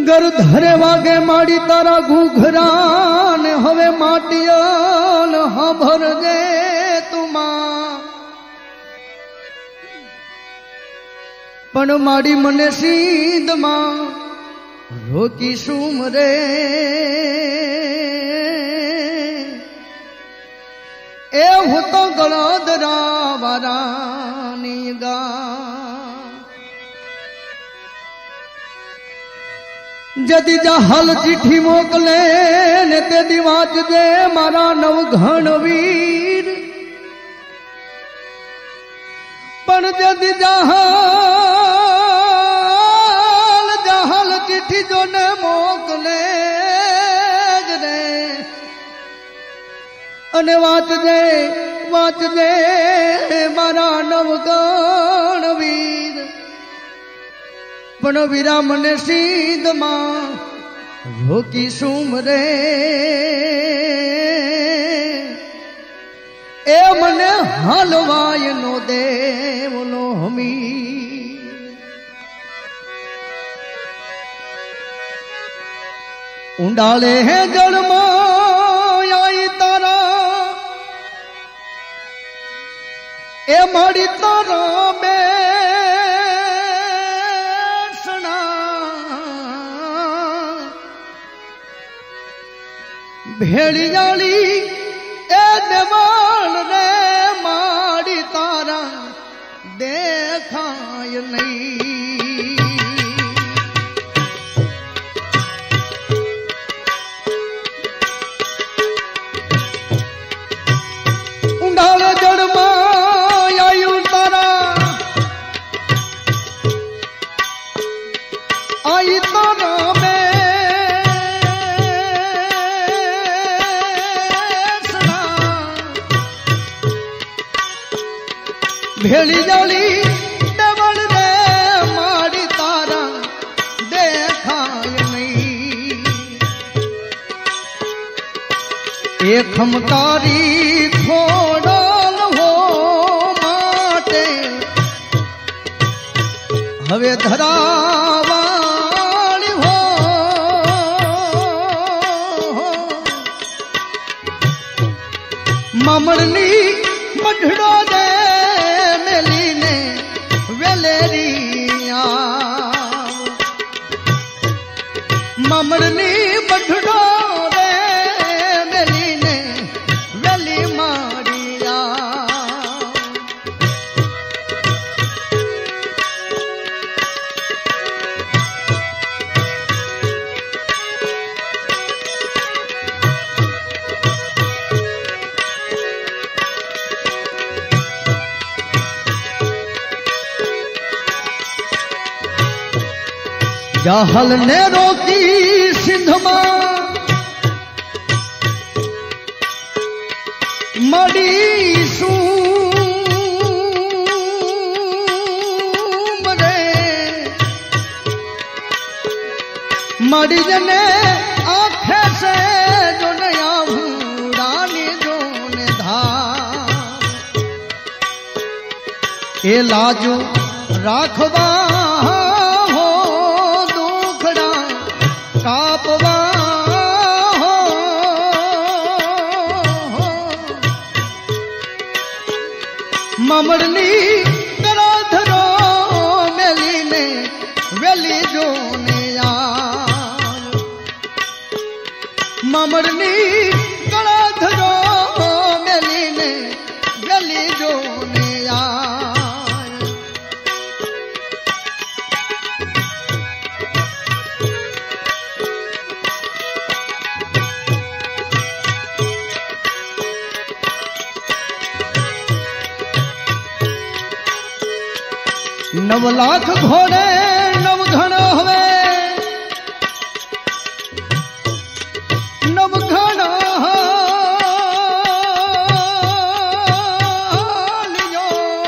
गर धरे वागे माड़ी तारा घूघरान हवे माटियान हाँ भर दे तुमा पण माड़ी मने सीध मां रोकी सूम रे ए हूँ तो गलोदरा वारानी गा जदी जहाल चिट्ठी मोकले ने ते दिवाच दे मारा नवघन वीर पण जदी जहाल चिट्ठी जो ने मोकले रे अने वाच दे मारा नवघन वीर पण वीरा मने सीध मां रोकी सूम रे ए मने हलवाय नो देव नो हमी उंडाले है जल मां आई तारा ए माड़ी तारा में भेड़ी जाली ए देवाल रे माड़ी तारा देखाय नहीं उंडाल जड़ मायू तारा आई तारा में भेड़ी जाली डबल रे मारी तारा देखाय नहीं एक हमकारी खोड़ल हो माटे हवे धरावाली हो मामड़नी मढ़ड़ो दे ममरनी बढ़ो रे मेली ने वेली मारिया जहल ने रोकी सिंधमा मड़ी सूम रे मड़ी जने आखे से जो नया रानी जो ने धार ए लाजू राखवा कापवा हो ममरनी करो धरो मेली ने वेली जो ने यार ममरनी करो धरो मेली ने वेली जो ने यार नव लाख घोड़े नव घन हवे नव घन लियो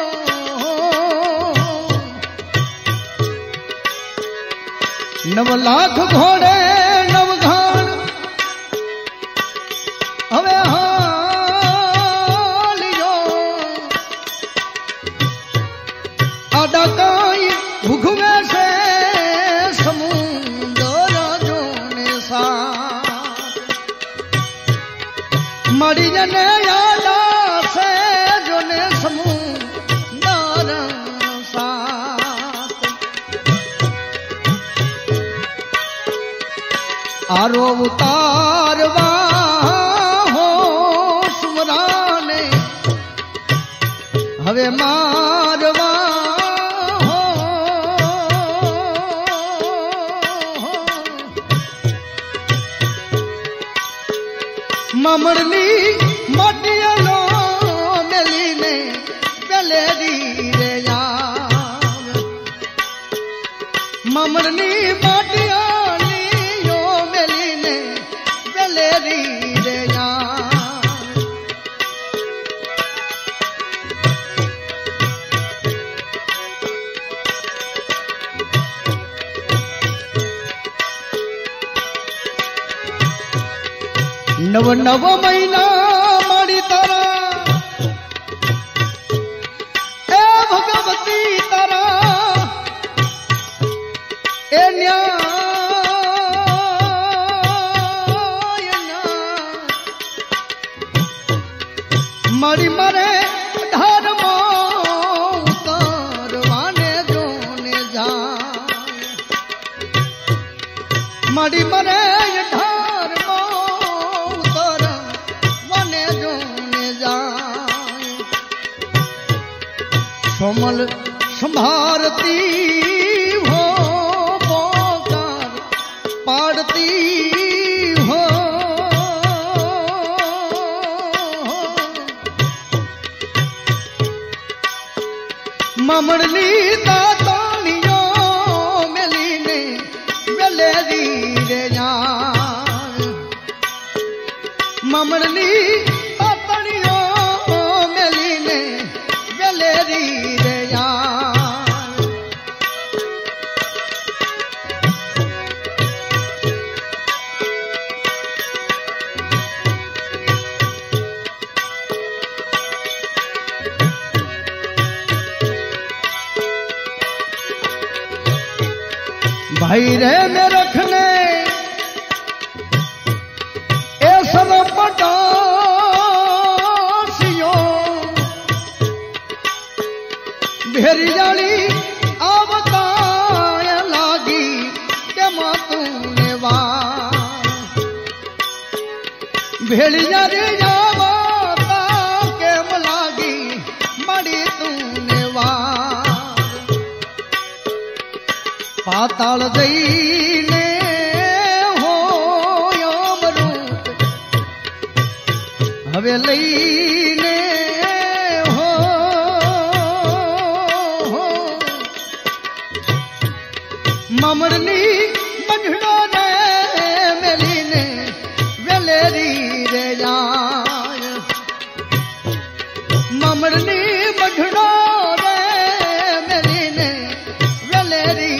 नव लाख घोड़े नव घन हवे लियो आडा काई भुगवे से समुंदर आरो उतारवा हो सुमराने हवे मारवा हो ममड़नी माटियालो मेलीने बेलेरी रे यार ममड़नी माटियालियो मेलीने बेलेरी रे यार नव नव महीना मारी तारा ए भगवती तारा ए न्याय मारी मारे धर्म उतारवाने जोने जाए मारी मारे कोमल संभारती हो पोकार पाड़ती हो ममड़नी दातानियों मेलीने वेलेरी रे यार ममड़नी दातानियों मेलीने वेलेरी भाई रे में रखने ए सब पटासियों भेरी जाली आवताय लागी के मातूने वार भेरी जाली आवता के मलागी मड़ी तूने वार पाताल जईने हो यमरूप हवे लईने हो ममड़नी बंधड़ो ने मेलीने वेलेरी रे यार ममड़नी बंधड़ो ने मेलीने वेलेरी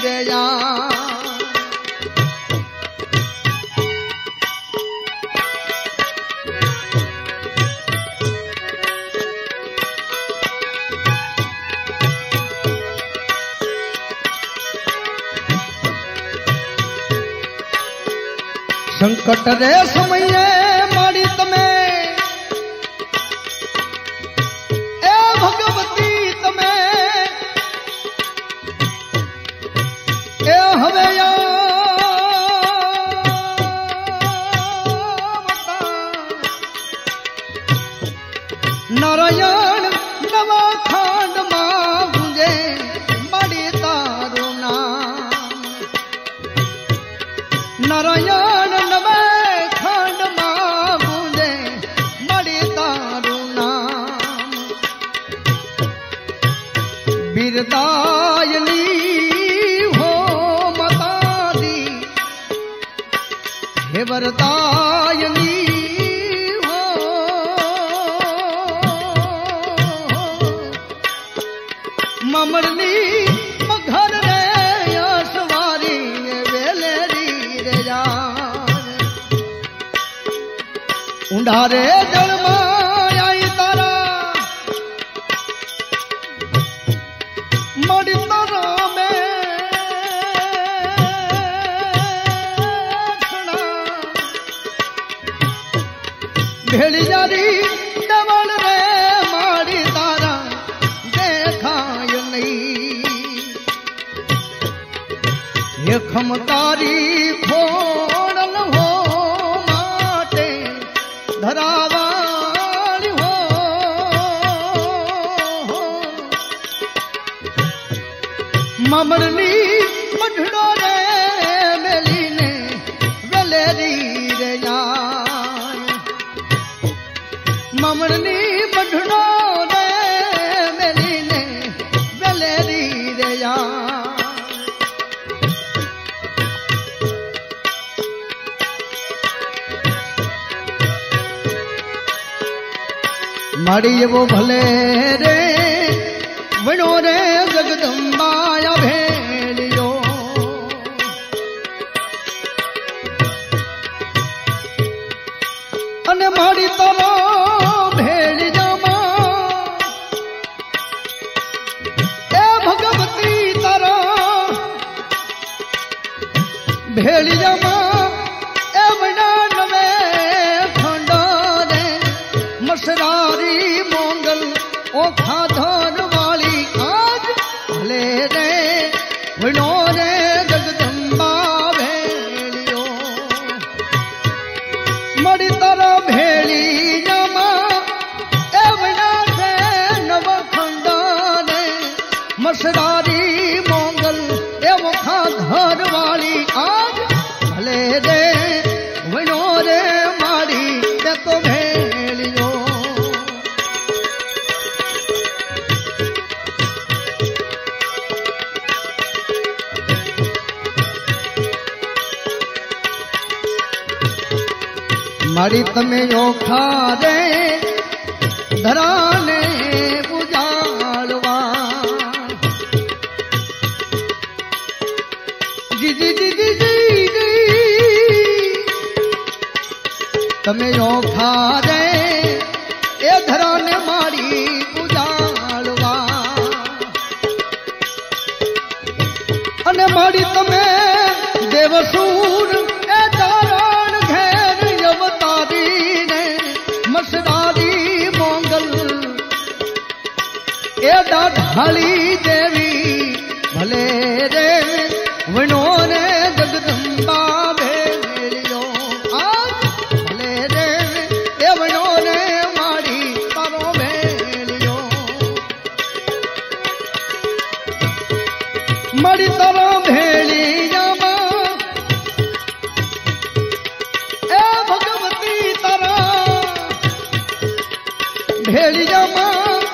संकट रे समये मारी तमे ए भगवती तमे ए हवे नारायण नवा खांड मां गुंजे मारी तारो नाम नारायण नवे खांड मां गुंजे मारी तारो नाम बिरदायनी हो मता दी हे वरदायनी ममड़नी मघर रे सवारी वेलेरी रे यार उंडारे जल आई तारा मड़ी तारा में भेड़ी जारी डबल रे माड़ी तारा देखाय नहीं ये खमकारी फोड़ ममरनी मढ़ड़ो रे मेली ने वेलेरी रे यार ममरनी मढ़ड़ो रे मेली ने वेलेरी रे यार माड़ी वो भले रे वणो रे जगदम्बाया भेलियो अने माड़ी तारो भेल जामा ए भगवती तारो भेल जामा ए वणा नवे खंडो रे मसरारी मोंगल ओखा धर वाली आज भले रे वणो रे जगदम्बा भेलियो मड़ी तारा भेली जामा ए वणा से नव खंडा रे मसरारी मोंगल ए ओखा धर वाली आज भले रे वणो रे माड़ी ते तो भेलियो मारी तमे ओखा रे धराने उजाड़वा जी जी जी जी जी जी तमे ओखा रे ए धराने मारी उजाड़वा अने मारी तमे देवसूर ए दारण घेर अवतारी ने मसरारी मोंगल ए ढाली देवी भले रे वणो रे जगदम्बा भेलियो आज भले रे ए वणो रे माड़ी तारो भेलियो माड़ी तारो भेली जामा ए भगवती तारा भेली जामा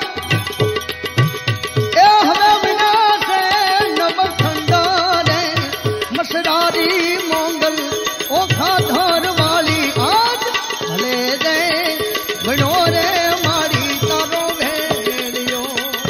ए हमें बिना से नव खंडा रे मसरारी मोंगल ओखा धर वाली आज भले रे वणो रे माड़ी तारो भेलियो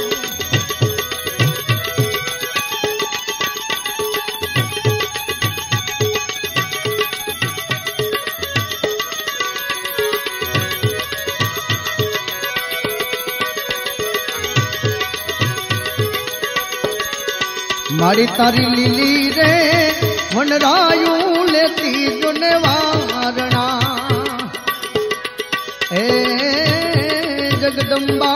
मारी तारी लीली रे वनरायू लेती दुनवारणा ए जगदम्बा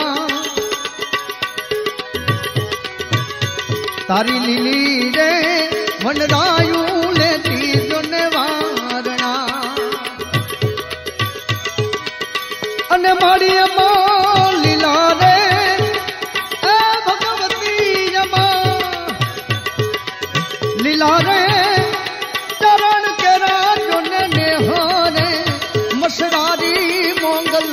तारी लीली रे वनरायू लेती दुनवारणा अने मारी अम्मा लीला रे ए भगवती अम्मा लीला रे चरण के राजन नेहारे मसरारी मोंगल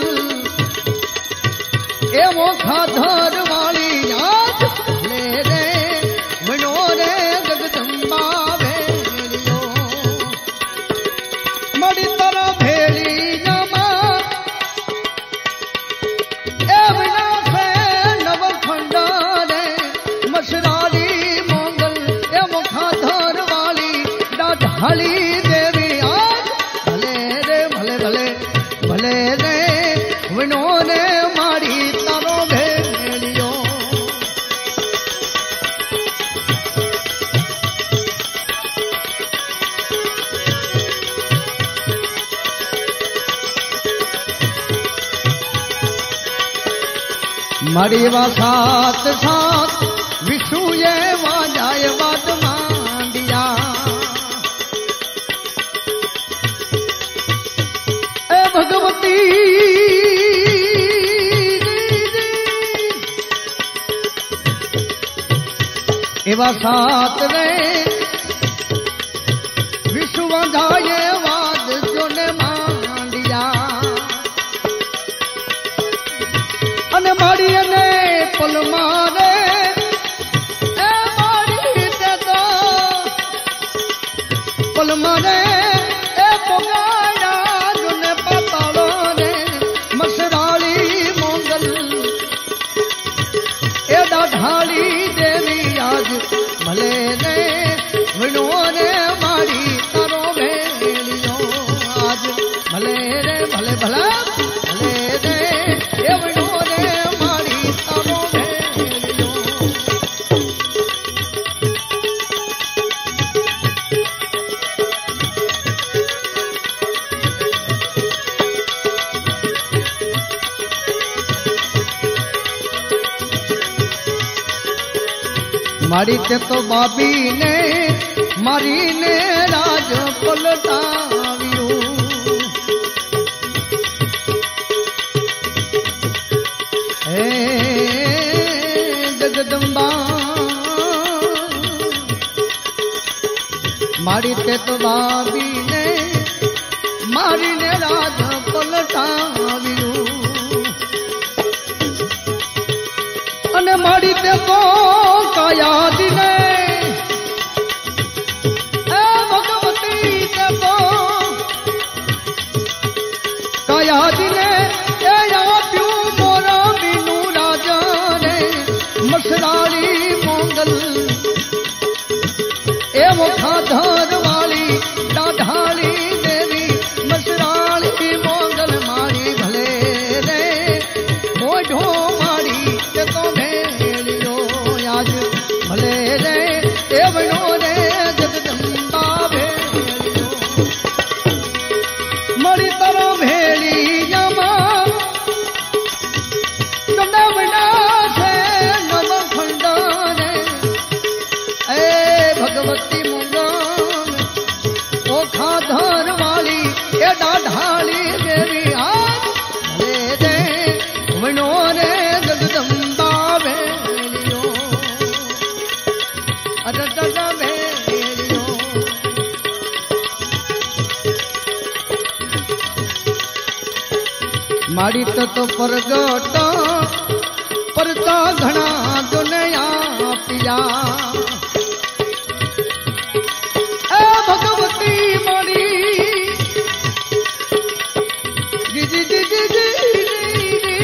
ए वो खाधर वाली याद ले रे वणो रे जगदम्बा भेलियो मड़ी तारा भेली जामा ए बिना से नव खंडा रे मसरारी मोंगल ए वो खाधर वाली ढाली देवी आज भले रे भले भले भले रे वणो रे माड़ी तारो भेलियो माड़ी वा साथ साथ विष्णु ये वाजाए वाद मांडिया ए भगवती एवा सात रे विश्व जाए वाद जो ने मांडिया अने माड़ी ने पल मारे ए माड़ी ते तो पल मारे ए पोगाया जो ने पतालो ने मसराली मोंगल ए ढाली देवी आज भले ने विनो रे मारी तारो भेलियो आज भले रे भले भला भले रे ए विनो रे मारी तारो भेलियो मारी ते तो बाबी ने मारी ने राज पलटाव्यू हे जगदम्बा मारी ते तो बाबी ने मारी ने राज पलटाव्यू अने मारी ते तो काया दिने ए भगवती ते तो काया दिने ए आप्यू मोरा बीनू राजा ने मसराली मोंगल ए मुखा धर वाली डाढाली देवी मसराली मोंगल मारी भले रे मोढो मारी ते तो भेलियो आज भले रे ए वनो रे जगदम्बा भेलियो मरी तरो भेली यमा तने वना से नव खंडाने ए भगवती मुंगन ओ खाधर वाली ए डाढाली देवी आज भले रे वनो रे जगदम्बा भेलियो अददा भेलियो माड़ी तो परगट परता घना दुनिया पिया ए भगवती माड़ी जी जी जी जी जी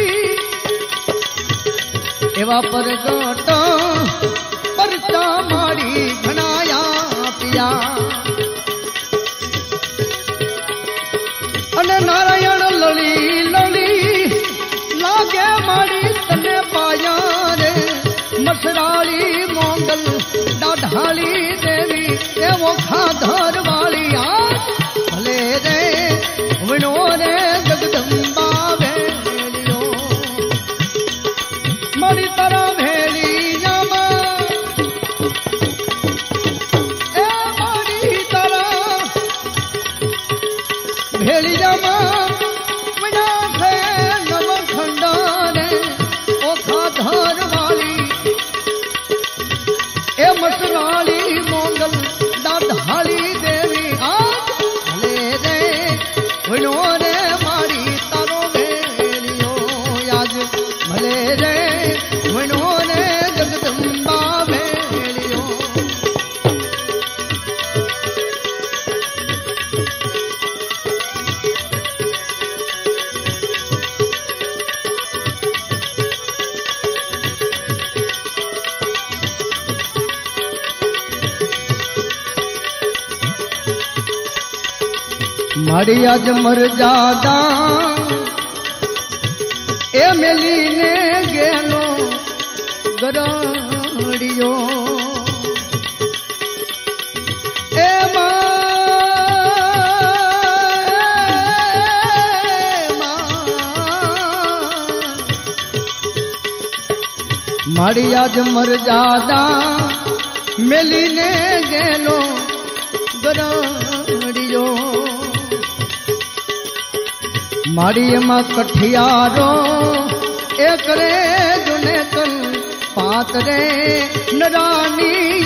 एवा परगट परता माड़ी घनाया पिया अने नारायण लली लली लागे माड़ी तने पाया रे मसराली मोंगल डाढाली देवी ए वो खाधर वाली आज भले रे विनो रे जगदम्बा भेलियो माड़ी तारा भेली यमा ए माड़ी तारा भेली यमा विना से नव खंडाने ओ खाधर वाली ए मसराली मोंगल डाढाली देवी आज भले रे विनो रे मारी तारो भेलियो आज भले रे विनो रे जगदम्बा भेलियो माड़ी आज मर जादा ए मेली ने गेलो गराड़ियो ए माड़ी आज मर जादा मेली ने गेलो गराड़ियो माड़ी मां कठियारो एक रे जुने कल पात रे नरानी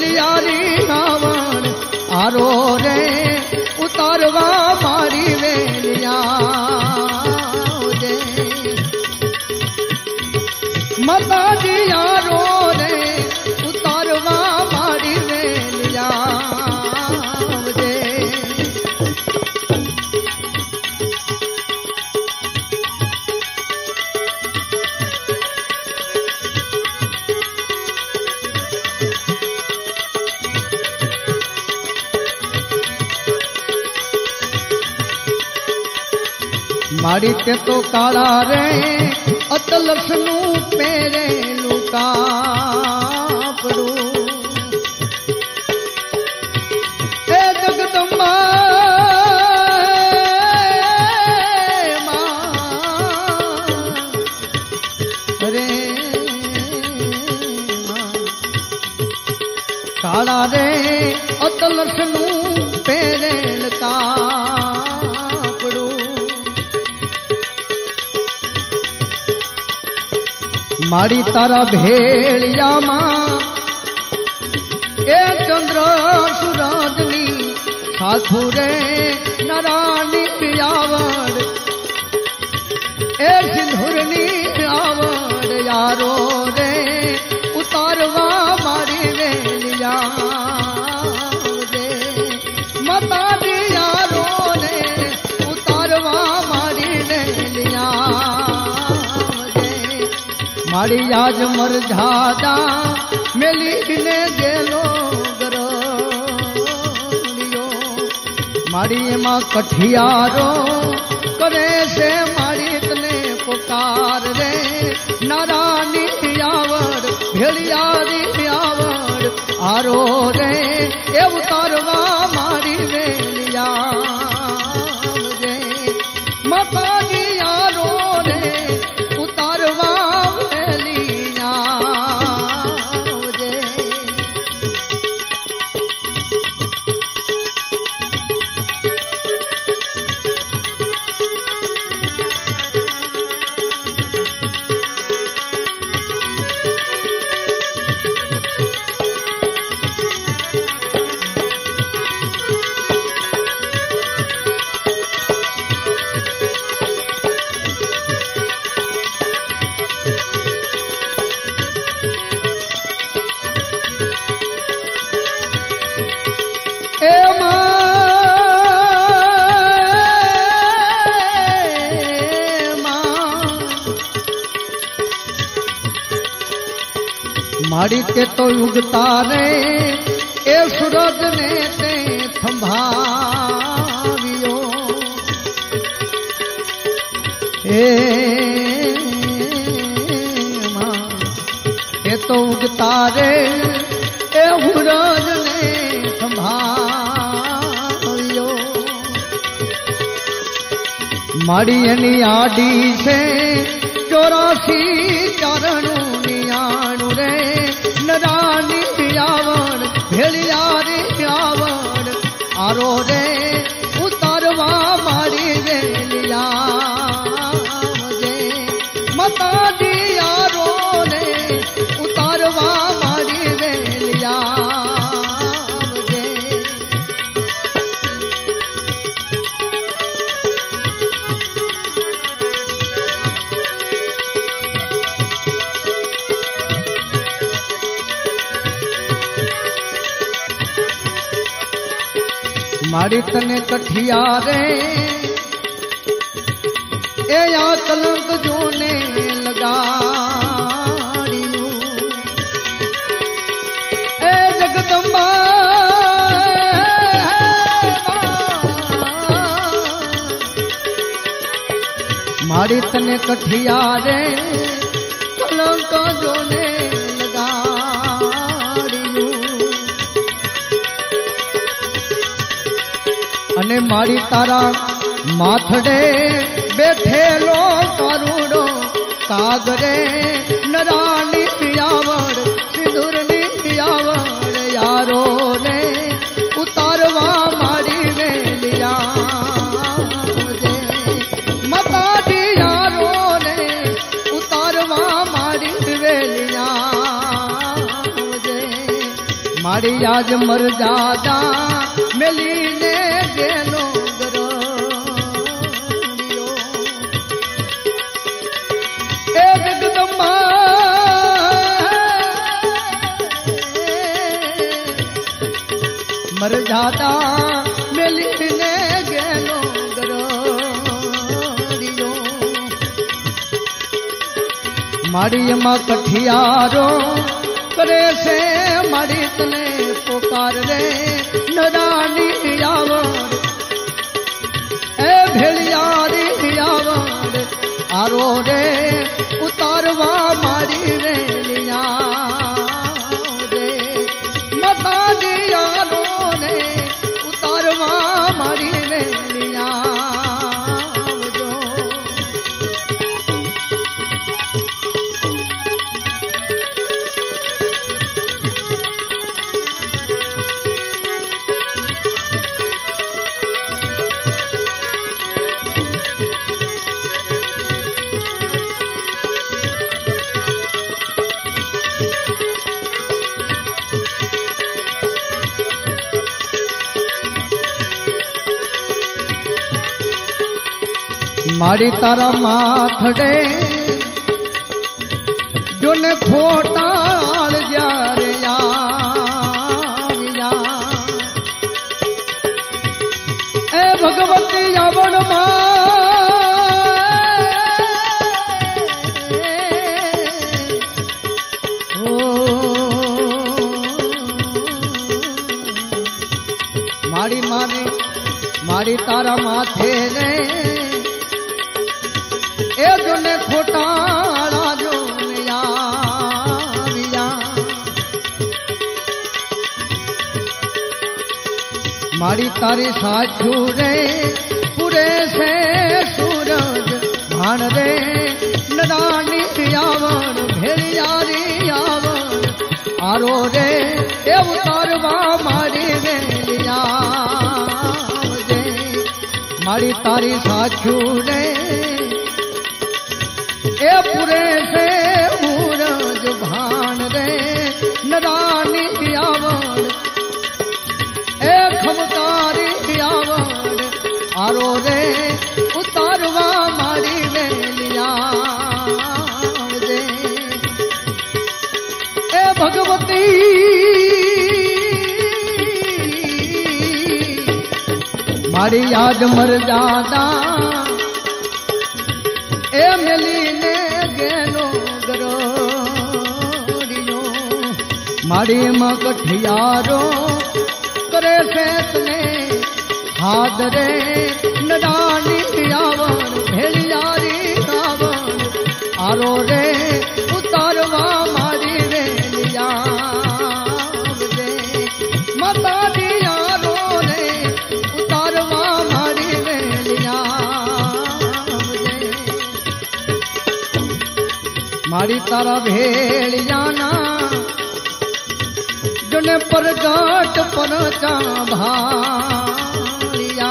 भेड़ियारी रावण आरो रे उतारवा मारी वेलिया माता जी आरो रे उतारवा मारी वेलिया मारी ते तो काला रे अतलस नू पेरे लुका पड़ू ए जगदम्बा रे काला रे अतलस नू पेरे लुका मारी तारा भेड़िया मां ए चंद्र सुराजनी साधु रे नारायणी आवड़ ए सिंधुरनी आवड़ यारो रे उतारवा मारी वेलिया रे माता दी यारो रे उतारवा मारी वेलिया मारी आज मर झादा मेली ने गेलो गरो मारी मां कठियारो करे से मारी तने पुकार रे नारायणी आवड़ भेड़ियारी आवड़ आरो रे ए उतारवा मारी वेलिया रे माता जी आरो रे उतारवा मारी के तो उगता रे ए सूरज ने ते थंभावियो ए मां के तो उगता रे ए सूरज ने थंभावियो मारी एनी आडी से 84 चरणों नियाणु रे नारायणी आवड़ भेड़ियारी आवड़ आरो रे उतारवा मारी वेलिया माता जी आरो रे उतारवा मारी वेलिया मारी तने कठियारे ए या कलंक जोने लगाड़ियो ए जगदम्बा मारी तने कठियारे कलंक जोने लगाड़ियो अने मारी तारा माथड़े बैठेलो करुणो कागरे नारायणी आवड़ सिंदूरनी आवड़ यारो ने उतारवा मारी वेलिया माता जी यारो ने उतारवा मारी वेलिया मारी आज मर जादा मिली ने गेलो गरोड़ियो ए जगदम्बा मर जादा मिली ने गेलो गरोड़ियो मारी मां कठियारो करे से मारी तने पुकार रे नदानी आवड़ ए भेलियारी आवड़ आरो रे उतारवा मारी रे लिया रे मता दियारो रे उतारवा मारी रे लिया मारी तारा माथड़े जोने खोटाल जा रे यारिया ए भगवती आवण मां ओ मारी मारी मारी तारा माथे ने ए जोने खोटाला जो यारिया मारी तारी साचू रे पूरे से सूरज भान रे नदानी आवण भेड़ियारी आवण आरो रे ए उतारवा मारी रे लिया मारी तारी साचू रे ए पूरे से सूरज भान रे नदानी आवण ए खमकारी आवण आरो रे उतारवा मारी रे लिया रे ए भगवती मारी आज मर जादा ए मिली ने गेलो गरोड़ियो मारी मां कठियारो करे से तने हाथ रे नदानी आवण भेड़ियारी आवण आरो रे उतारवा मारी रे लिया रे माता दियारो रे उतारवा मारी रे लिया मारी तारा भेड़ियाना जोने पर गाट पर भालिया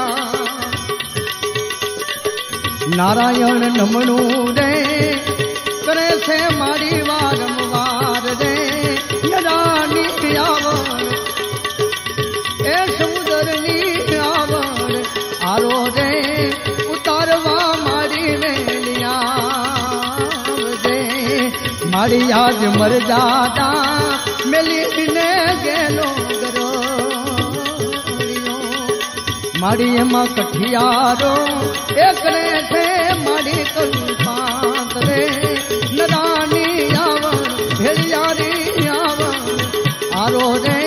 नारायण नमणू रे करे से मारी वारंवार रे नदानी आवण ए समुद्रनी आवण आरो रे उतारवा मारी रे लिया मारी आज मर जादा मिली ने गेलो गरोड़ियो मारी मां कठियारो एक रे थे मारी कल्पांत रे नदानी आवण भेड़ियारी आवण आरो रे